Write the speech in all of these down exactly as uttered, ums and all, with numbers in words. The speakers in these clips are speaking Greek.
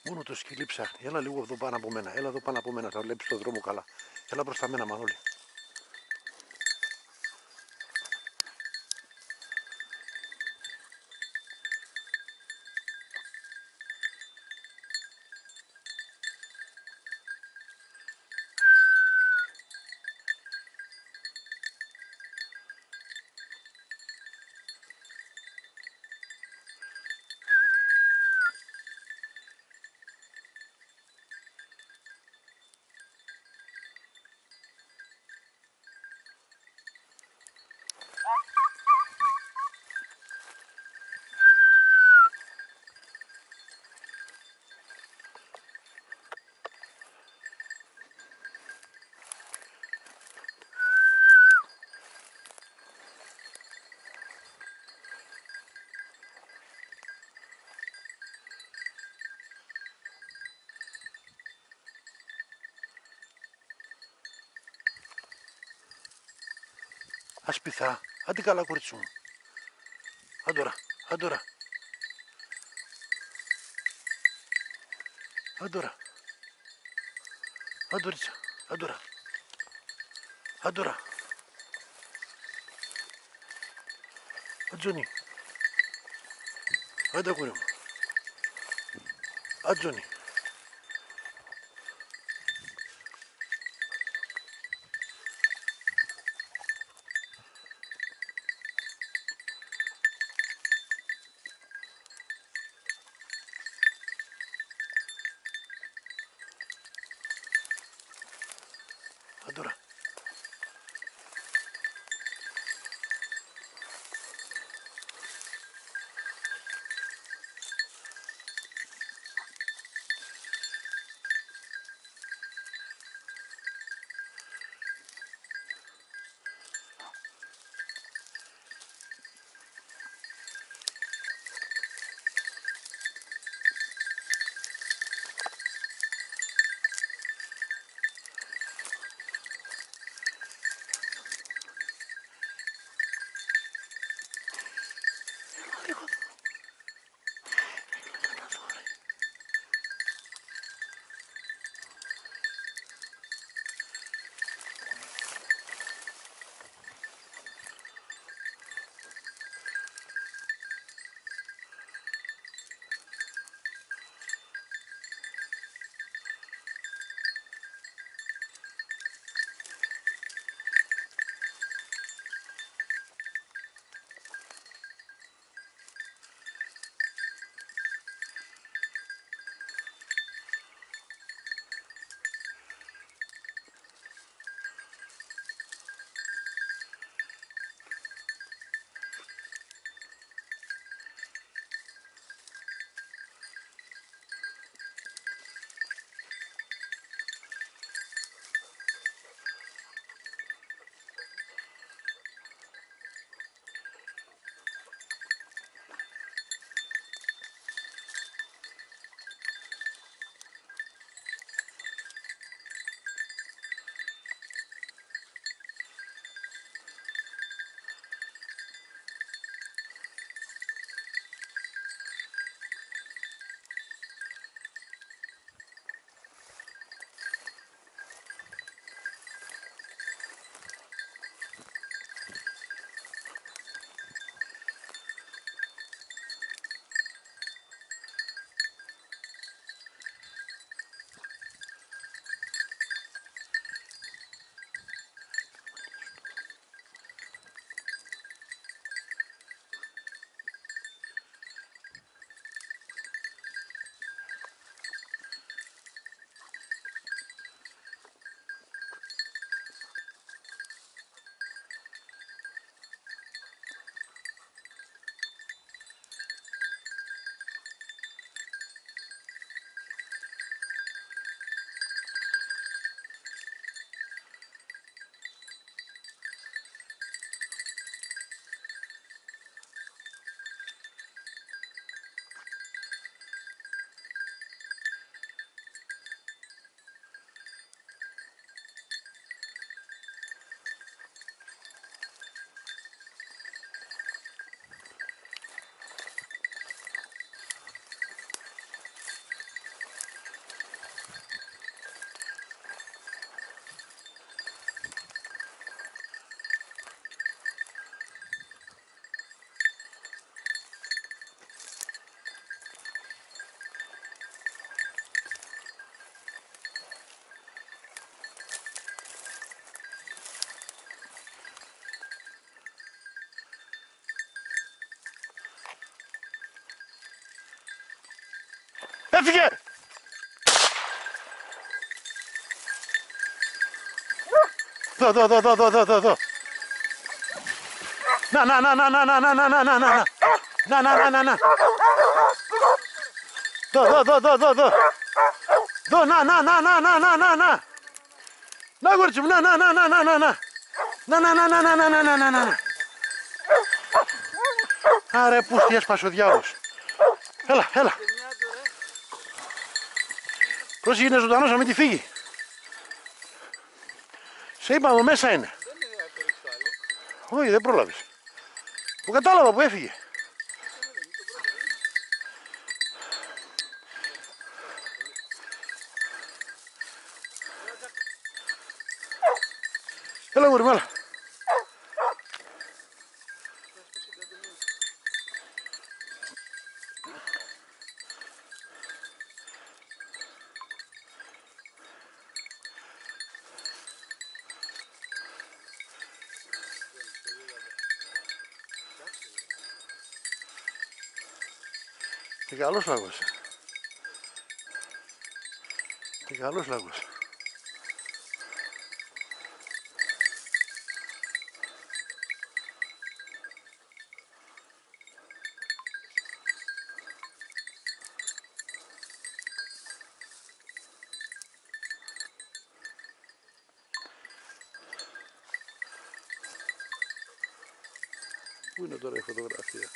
Μόνο το σκυλί ψάχνει. Έλα λίγο εδώ πάνω από μένα. Έλα εδώ πάνω από μένα. Θα βλέπεις το δρόμο καλά. Έλα μπροστά μένα, Μανώλη. Ασπιθά. Άντε καλά, κορίτσι μου. Άντορα, άντορα. Άντορα. Άντοριτσα, άντορα. Άντορα. Ατζόνι. Άντε, κόρη μου. Ατζόνι. Άντορα. Έφυγε! Δω, δω, δω, δω, δω, δω, δω, δω. Να, να, να, να, να, να, να, να, να, να, να. Να, να, να, να, να. Δω, δω, δω, δω, δω, δω. Δω, να, να, να, να, να, να, να, να. Να, γόρτσι μου, να, να, να, να, να, να, να. Να, να, να, να, να, να, να, να, να, να. Άρα, πούστη, έσπασε ο διάολος. Έλα, έλα. Πρόσεχε, είναι ζωντανός να μην τη φύγει. Σε είπα, εδώ μέσα είναι. Όχι, δεν πρόλαβες. Το κατάλαβα που έφυγε. Έλα, γόρι μου, έλα. Και καλός λαγός. Και καλός λαγός. Πού είναι τώρα η φωτογραφία?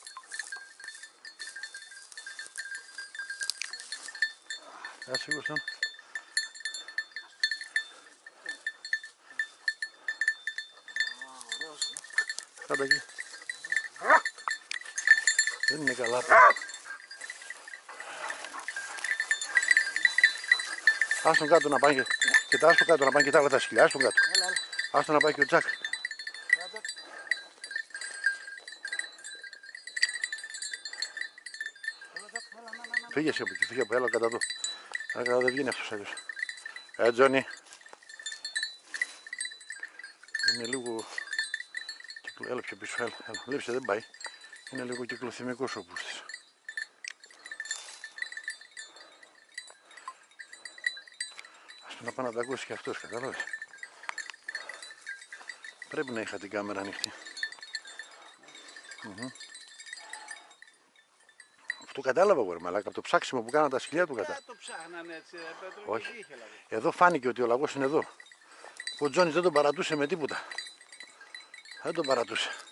Άσε Κώστα. Κάτω εκεί. Δεν είναι καλά. Ας τον κάτω να πάει και, και τα άστο κάτω να πάει και τα άλλα τα σκυλιά. Ας τον κάτω. Ας τον να πάει και ο Τζακ. Φύγε εσύ από εκεί, φύγε από έλα κατά εδώ. Άρα δεν βγαίνει αυτός αλλιώς. Ε, Τζόνι. Είναι λίγο... Έλα πιο πίσω, έλα, έλα. Βλέπεις, δεν πάει. Είναι λίγο κυκλοθυμικός ο πούστης. Ας το να πάει να τα ακούσει και αυτός, κατάλαβες. Πρέπει να είχα την κάμερα ανοιχτή. Mm-hmm. Το κατάλαβα εγώ, μαλάκα, από το ψάξιμο που κάναν τα σκυλιά του κατά. Το ψάχνανε έτσι, Πέτρο. Όχι. Είχε, δηλαδή. Εδώ φάνηκε ότι ο λαγός είναι εδώ. Ο Τζόνις δεν τον παρατούσε με τίποτα. Δεν τον παρατούσε.